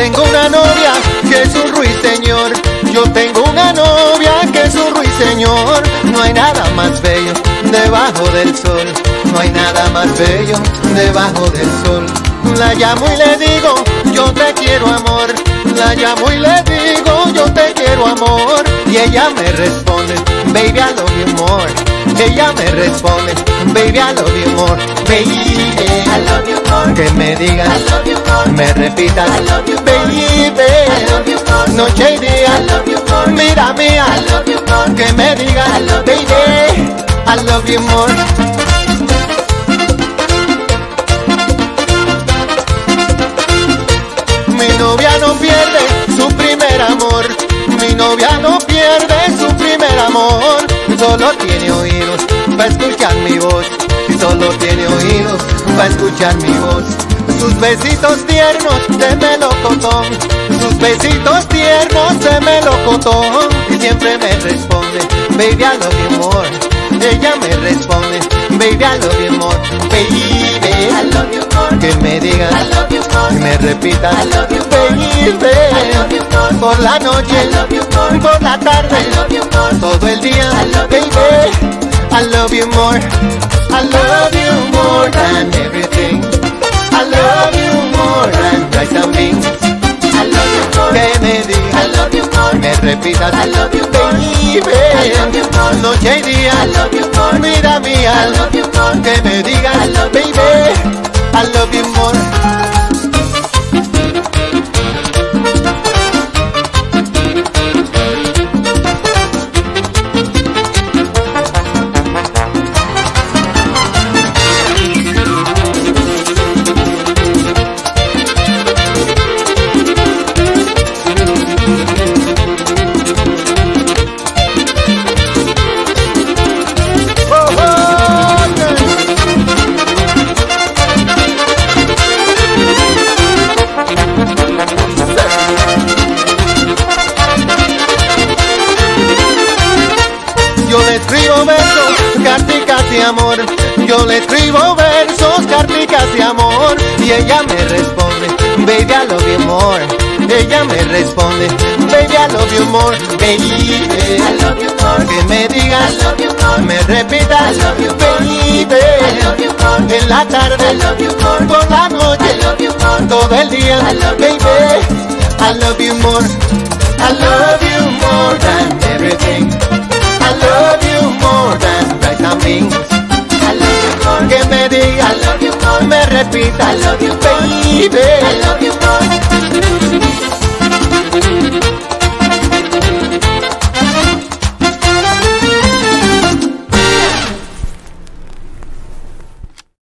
tengo una novia que es un ruiseñor. Yo tengo una novia que es un ruiseñor. No hay nada más bello debajo del sol. No hay nada más bello debajo del sol. La llamo y le digo, yo te quiero amor. La llamo y le digo, yo te quiero amor. Y ella me responde, baby I love you more. Ella me responde, baby I love you more. Baby I love you more. Que me digas, I love you more. Me repitas, I love you more. Baby I love you more. Noche y día, I love you more. Mira mía, I love you more. Que me digas, I love you baby I love you more. Mi novia no pierde su primer amor. Mi novia no pierde su primer amor. Solo tiene oídos para escuchar mi voz. Y solo tiene oídos para escuchar mi voz. Sus besitos tiernos de melocotón. Sus besitos tiernos de melocotón. Y siempre me responde, baby I love you more. Ella me responde, baby I love you more. Baby I love you more. Que me digas, I love you more. Que me repitas, I love you more. Baby I love you more. Por la noche, I love you more. Por la tarde, I love you more. Todo el día, I love you more. I love you more. I love you more than everything. I love you more than rice and beans. I love you more. Que me digas, I love you more. Me repitas, I love you more. Baby I love you more. Noche y día, I love you more. Mira mía, I love you more. Que me digas, I love you baby I love you more. Yo le escribo versos, carticas de amor. Yo le escribo versos, carticas de amor. Y ella me responde, baby I love you more. Ella me responde, baby I love you more. Baby I love you more. Que me digas, I love you more. Me repitas, I love you more. Baby I love you more. En la tarde, I love you more. Por la noche, I love you more. Todo el día, I love you baby I love you more. I love you more than everything. I love you more than rice and beans. I love you more. Que me digas, I love you more. Me repita, I love you more. Baby I love you more.